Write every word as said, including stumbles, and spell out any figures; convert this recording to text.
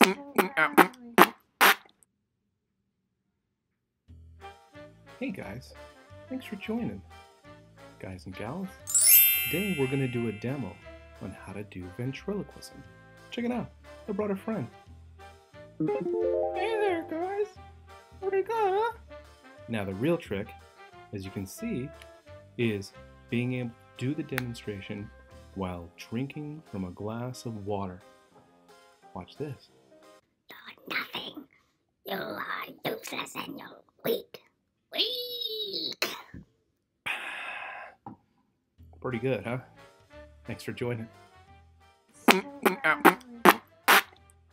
Hey guys, thanks for joining. Guys and gals, today we're going to do a demo on how to do ventriloquism. Check it out, I brought a friend. Hey there guys, where'd he go? Now the real trick, as you can see, is being able to do the demonstration while drinking from a glass of water. Watch this. You're nothing. You are useless and you're weak. Weak! Pretty good, huh? Thanks for joining.